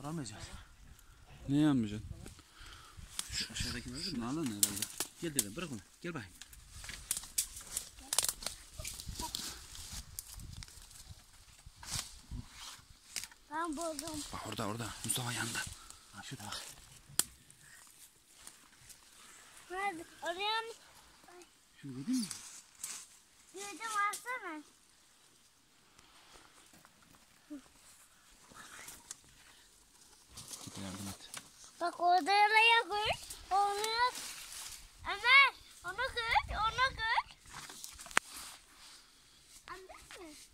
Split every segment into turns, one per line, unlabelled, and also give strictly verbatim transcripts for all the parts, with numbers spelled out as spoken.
Aramayacağız.
Ne yanmayacaksın?
Şu aşağıdaki ne
Şunu alın herhalde.
Gel dedim bırak onu. Gel bakayım.
Ben buldum.
Bak orada orada. Mustafa yanında.
Ha şurada bak.
Nerede? Oraya mı?
Şunu gördün mü?
Gördüm alsana.
Yardım et.
Bak orada yaraya koy. Onu yap. Ömer. Onu koy. Onu koy. Anladın mı?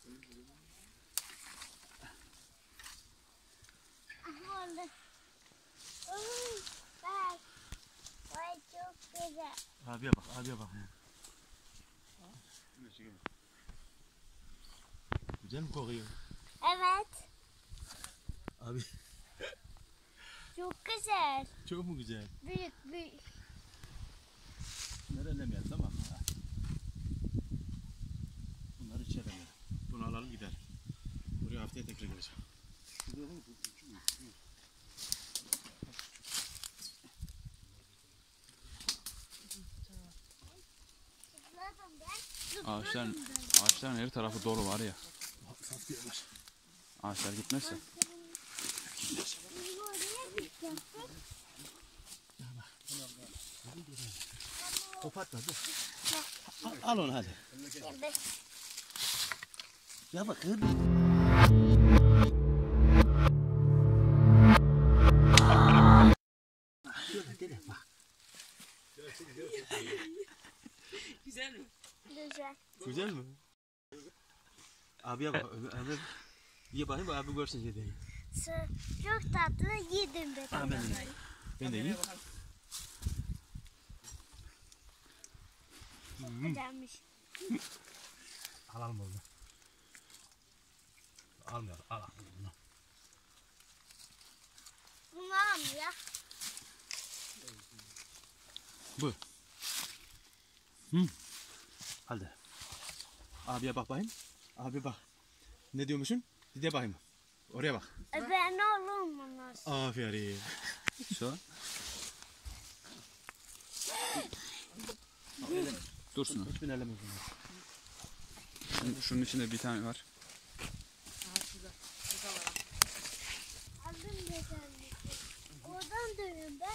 Aha orada. Oy, bak. Vay çok güzel.
Abiye bak abiye bak. Güzel mi kokuyor?
Evet.
Abi
Çok güzel.
çok mu güzel?
Büyük büyük.
Bunları ellemeyelim tamam mı? Bunları içelim. Bunu alalım gidelim. Buraya haftaya tekrar geleceğim.
Zıpladım ben.
Ağaçların, ağaçların her tarafı dolu var ya.
Saf diyorlar.
Ağaçlar gitmezse.
Gideceğiz.
Biz oraya gideceğiz.
Kopartma dur. Al, al onu hadi.
Evet.
Ya bakın. Şöyle dede bak.
Güzel mi?
Güzel.
Güzel mi? Abiye bak. Abi, ye bakayım abi görsün dedeyi.
Sı- Çok tatlı yedim ben.
Ha, ben de yiyeyim. Ben de yiyeyim.
Çok güzelmiş.
Alalım onu. Almayalım. Al al bunu.
Bunu al ya.
Bu. Hı. Hadi. Abiye bak bakayım. Abi bak. Ne diyormuşsun? Bir de bakayım. Oraya bak.
E ben oğlum bunlar.
Aferin.
Şu. Dursun.
Hiç binelim o zaman.
Şunun, şunun içinde bir tane var.
Aldım güzelmiş. Oradan dönüyorum ben.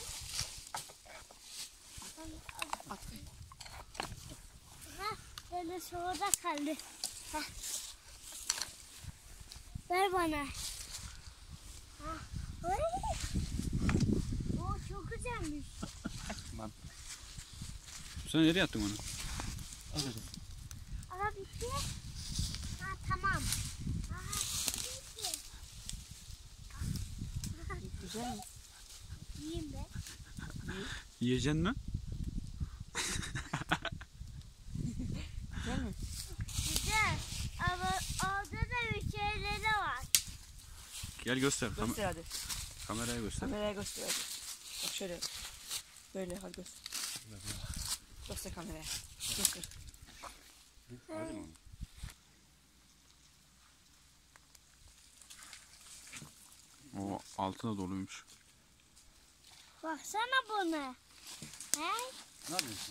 Ha, böyle şurada kaldı. Ha. Ver bana. Ha. Oy. O çok güzelmiş.
Sen nereye attın onu?
Al dedim.
Ama bitti. Ha tamam. Aha, bitti.
Güzel mi?
Yiyeyim ben.
Yiyeceksin mi?
Güzel mi?
Güzel. Ama orada da bir şeyleri var.
Gel göster. Kam
Göster hadi.
kameraya göster.
Kameraya göster hadi. Bak şöyle. Böyle hadi göster. Göster kameraya. Göster.
O altı da doluymuş.
Baksana buna. He?
Ne yapıyorsun?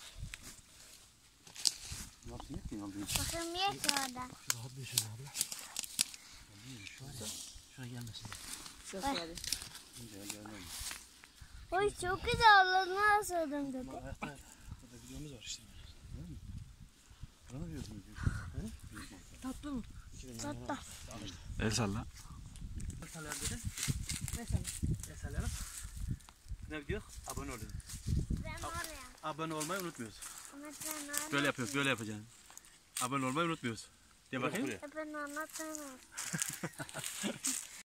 Ne yaptın? Ne yaptın?
Bakın niye ki orada?
Şurada hadi şöyle abla. Şuraya, şuraya gelmesin.
Göster hadi.
Şuraya gelmeyin.
Oy çok güzel Allah'ını asıldım dedi.
Ayakta burada videomuz var işte. Değil mi? Bana mı diyorsun?
Tatlı mı?
Tatlı.
El salla.
Mesela dedi.
Mesela.
Mesela ne diyor? Abone olun.
Ben oraya.
Abone olmayı unutmuyoruz.
Ama ben oraya.
Böyle yapıyoruz, böyle yapacaksın. Abone olmayı unutmuyoruz. De bakayım.
Ben anlatamam.